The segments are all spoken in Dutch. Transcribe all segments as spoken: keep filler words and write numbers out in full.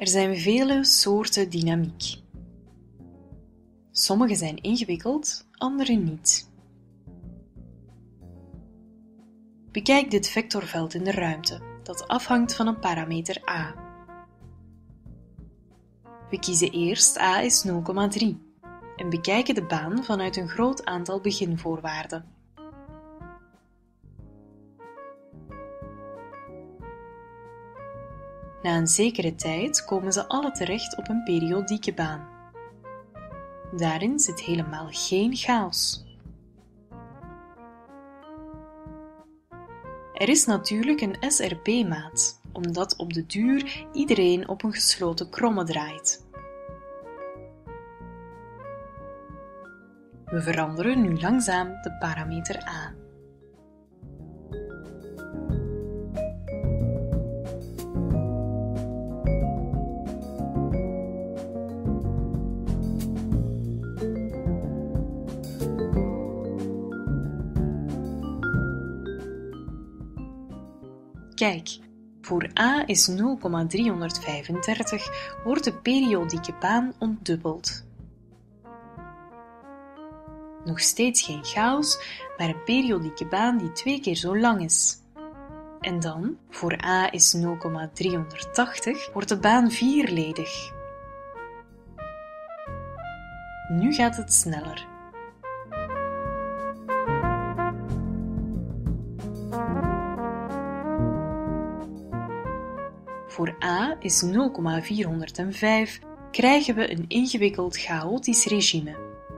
Er zijn vele soorten dynamiek. Sommige zijn ingewikkeld, andere niet. Bekijk dit vectorveld in de ruimte, dat afhangt van een parameter a. We kiezen eerst a is nul komma drie en bekijken de baan vanuit een groot aantal beginvoorwaarden. Na een zekere tijd komen ze alle terecht op een periodieke baan. Daarin zit helemaal geen chaos. Er is natuurlijk een S R P-maat, omdat op de duur iedereen op een gesloten kromme draait. We veranderen nu langzaam de parameter a. Kijk, voor a is nul komma driehonderdvijfendertig wordt de periodieke baan ontdubbeld. Nog steeds geen chaos, maar een periodieke baan die twee keer zo lang is. En dan, voor a is nul komma driehonderdtachtig, wordt de baan vierledig. Nu gaat het sneller. Voor a is nul komma vierhonderdvijf krijgen we een ingewikkeld chaotisch regime.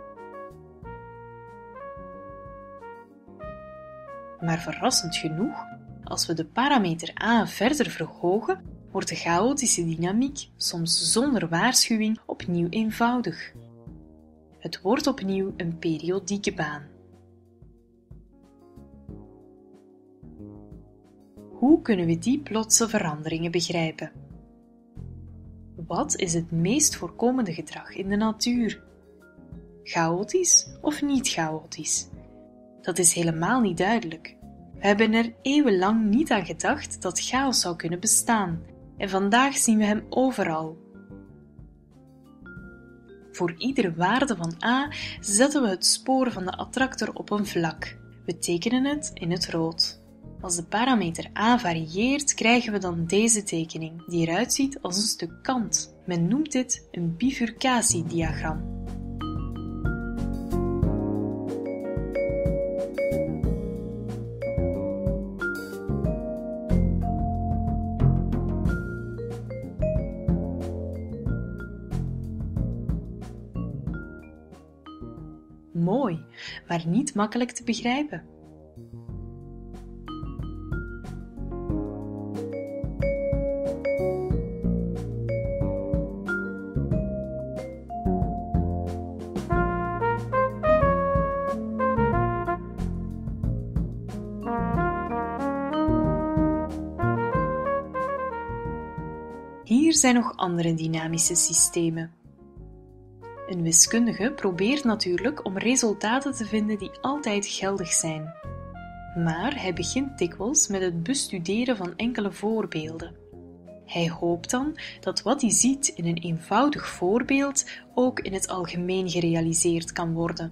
Maar verrassend genoeg, als we de parameter a verder verhogen, wordt de chaotische dynamiek soms zonder waarschuwing opnieuw eenvoudig. Het wordt opnieuw een periodieke baan. Hoe kunnen we die plotse veranderingen begrijpen? Wat is het meest voorkomende gedrag in de natuur? Chaotisch of niet chaotisch? Dat is helemaal niet duidelijk. We hebben er eeuwenlang niet aan gedacht dat chaos zou kunnen bestaan, en vandaag zien we hem overal. Voor iedere waarde van a zetten we het spoor van de attractor op een vlak. We tekenen het in het rood. Als de parameter a varieert, krijgen we dan deze tekening, die eruit ziet als een stuk kant. Men noemt dit een bifurcatiediagram. Mooi, maar niet makkelijk te begrijpen. Hier zijn nog andere dynamische systemen. Een wiskundige probeert natuurlijk om resultaten te vinden die altijd geldig zijn. Maar hij begint dikwijls met het bestuderen van enkele voorbeelden. Hij hoopt dan dat wat hij ziet in een eenvoudig voorbeeld ook in het algemeen gerealiseerd kan worden.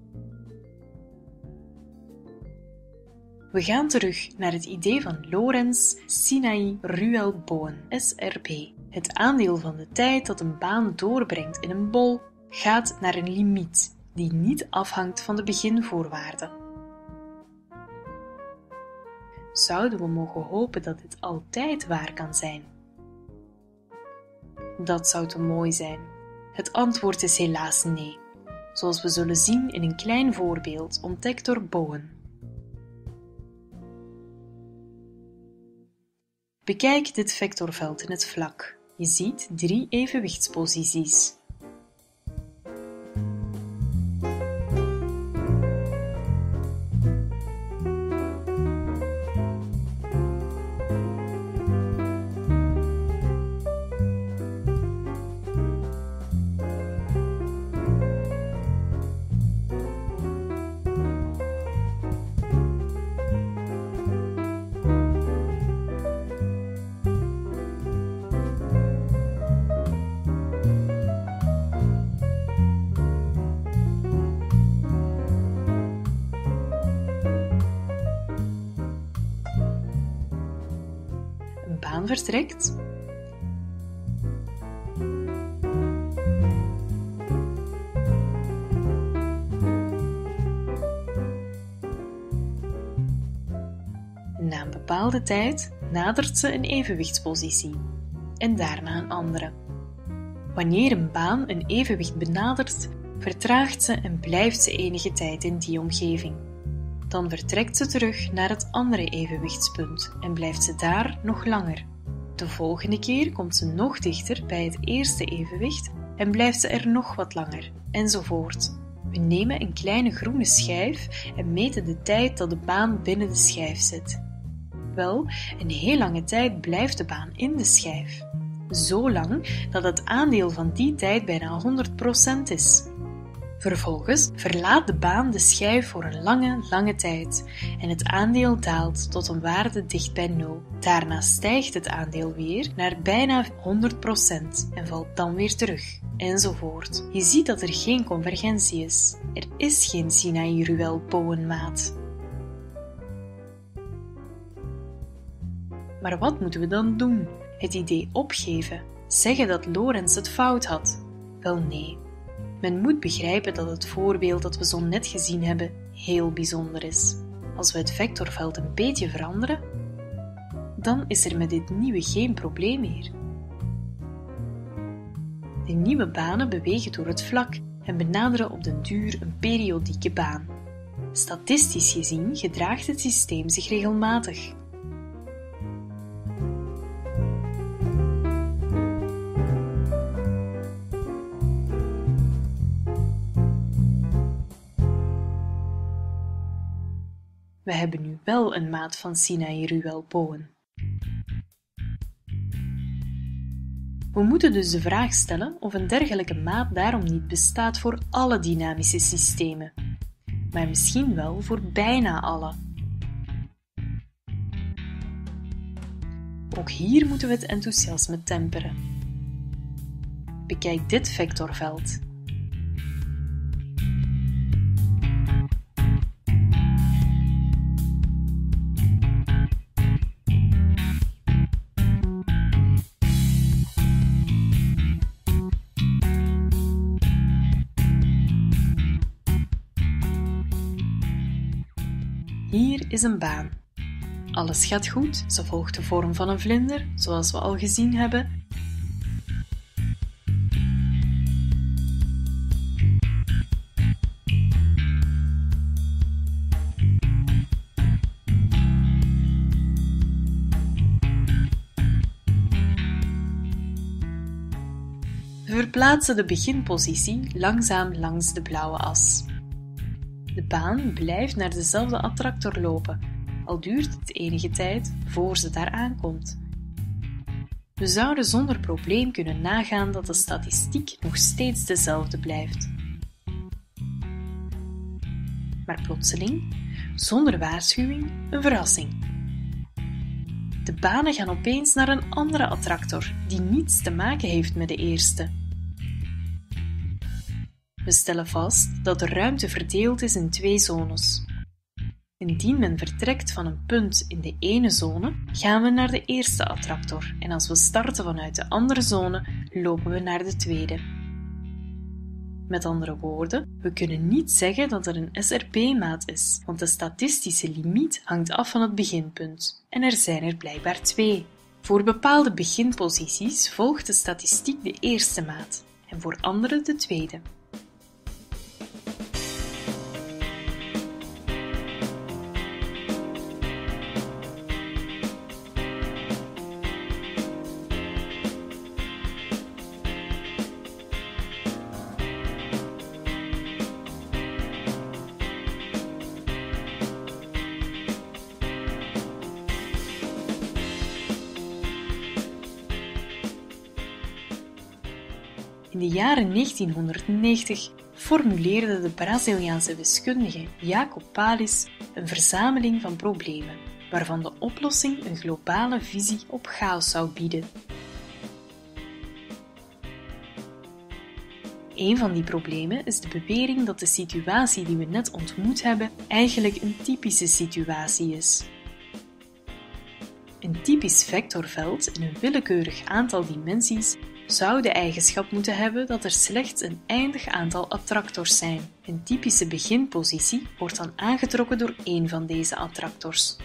We gaan terug naar het idee van Lorentz, Sinaï, Ruel, Bowen, S R P. Het aandeel van de tijd dat een baan doorbrengt in een bol gaat naar een limiet die niet afhangt van de beginvoorwaarden. Zouden we mogen hopen dat dit altijd waar kan zijn? Dat zou te mooi zijn. Het antwoord is helaas nee, zoals we zullen zien in een klein voorbeeld ontdekt door Bowen. Bekijk dit vectorveld in het vlak. Je ziet drie evenwichtsposities. baan vertrekt. Na een bepaalde tijd nadert ze een evenwichtspositie en daarna een andere. Wanneer een baan een evenwicht benadert, vertraagt ze en blijft ze enige tijd in die omgeving. Dan vertrekt ze terug naar het andere evenwichtspunt en blijft ze daar nog langer. De volgende keer komt ze nog dichter bij het eerste evenwicht en blijft ze er nog wat langer, enzovoort. We nemen een kleine groene schijf en meten de tijd dat de baan binnen de schijf zit. Wel, een heel lange tijd blijft de baan in de schijf. Zo lang dat het aandeel van die tijd bijna honderd procent is. Vervolgens verlaat de baan de schijf voor een lange, lange tijd en het aandeel daalt tot een waarde dicht bij nul. Daarna stijgt het aandeel weer naar bijna honderd procent en valt dan weer terug, enzovoort. Je ziet dat er geen convergentie is. Er is geen Sinaï-Ruel-Bowen-maat. Maar wat moeten we dan doen? Het idee opgeven? Zeggen dat Lorentz het fout had? Wel nee. Men moet begrijpen dat het voorbeeld dat we zo net gezien hebben heel bijzonder is. Als we het vectorveld een beetje veranderen, dan is er met dit nieuwe geen probleem meer. De nieuwe banen bewegen door het vlak en benaderen op den duur een periodieke baan. Statistisch gezien gedraagt het systeem zich regelmatig. We hebben nu wel een maat van Sinaï-Ruel-Bowen. We moeten dus de vraag stellen of een dergelijke maat daarom niet bestaat voor alle dynamische systemen, maar misschien wel voor bijna alle. Ook hier moeten we het enthousiasme temperen. Bekijk dit vectorveld. Hier is een baan. Alles gaat goed, ze volgt de vorm van een vlinder, zoals we al gezien hebben. We verplaatsen de beginpositie langzaam langs de blauwe as. De baan blijft naar dezelfde attractor lopen, al duurt het enige tijd voor ze daar aankomt. We zouden zonder probleem kunnen nagaan dat de statistiek nog steeds dezelfde blijft. Maar plotseling, zonder waarschuwing, een verrassing. De banen gaan opeens naar een andere attractor die niets te maken heeft met de eerste. We stellen vast dat de ruimte verdeeld is in twee zones. Indien men vertrekt van een punt in de ene zone, gaan we naar de eerste attractor en als we starten vanuit de andere zone, lopen we naar de tweede. Met andere woorden, we kunnen niet zeggen dat er een S R P-maat is, want de statistische limiet hangt af van het beginpunt en er zijn er blijkbaar twee. Voor bepaalde beginposities volgt de statistiek de eerste maat en voor andere de tweede. In de jaren negentienhonderdnegentig formuleerde de Braziliaanse wiskundige Jacob Pallis een verzameling van problemen, waarvan de oplossing een globale visie op chaos zou bieden. Een van die problemen is de bewering dat de situatie die we net ontmoet hebben eigenlijk een typische situatie is. Een typisch vectorveld in een willekeurig aantal dimensies zou de eigenschap moeten hebben dat er slechts een eindig aantal attractors zijn. Een typische beginpositie wordt dan aangetrokken door één van deze attractors.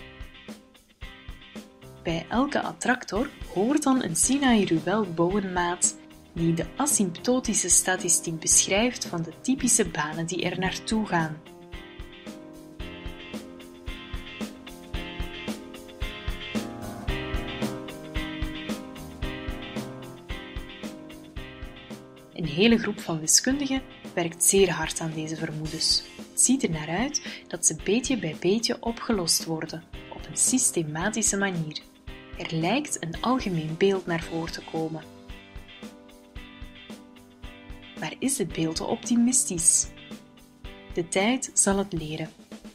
Bij elke attractor hoort dan een Sinai-Ruel-Bowen-maat die de asymptotische statistiek beschrijft van de typische banen die er naartoe gaan. Een hele groep van wiskundigen werkt zeer hard aan deze vermoedens. Het ziet er naar uit dat ze beetje bij beetje opgelost worden, op een systematische manier. Er lijkt een algemeen beeld naar voren te komen. Maar is het beeld te optimistisch? De tijd zal het leren.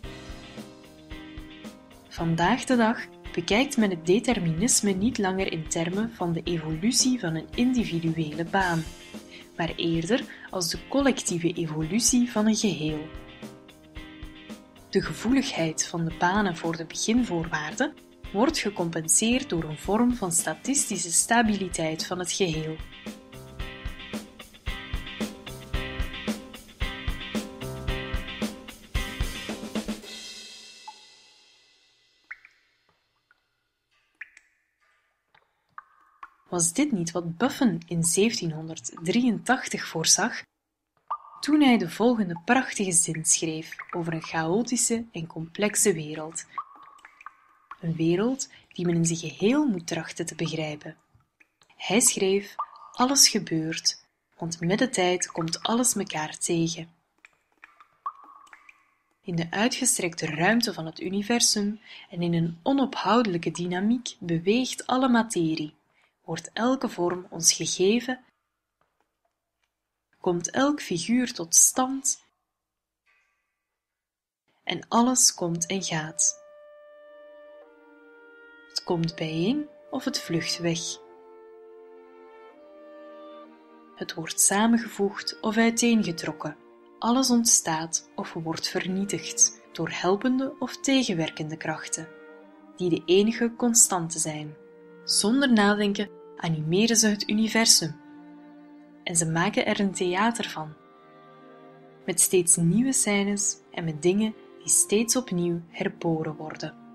Vandaag de dag bekijkt men het determinisme niet langer in termen van de evolutie van een individuele baan, maar eerder als de collectieve evolutie van een geheel. De gevoeligheid van de banen voor de beginvoorwaarden wordt gecompenseerd door een vorm van statistische stabiliteit van het geheel. Was dit niet wat Buffon in zeventienhonderddrieëntachtig voorzag, toen hij de volgende prachtige zin schreef over een chaotische en complexe wereld? Een wereld die men in zijn geheel moet trachten te begrijpen. Hij schreef: alles gebeurt, want met de tijd komt alles mekaar tegen. In de uitgestrekte ruimte van het universum en in een onophoudelijke dynamiek beweegt alle materie, wordt elke vorm ons gegeven, komt elk figuur tot stand en alles komt en gaat. Het komt bijeen of het vlucht weg. Het wordt samengevoegd of uiteengetrokken. Alles ontstaat of wordt vernietigd door helpende of tegenwerkende krachten, die de enige constante zijn. Zonder nadenken animeren ze het universum en ze maken er een theater van, met steeds nieuwe scènes en met dingen die steeds opnieuw herboren worden.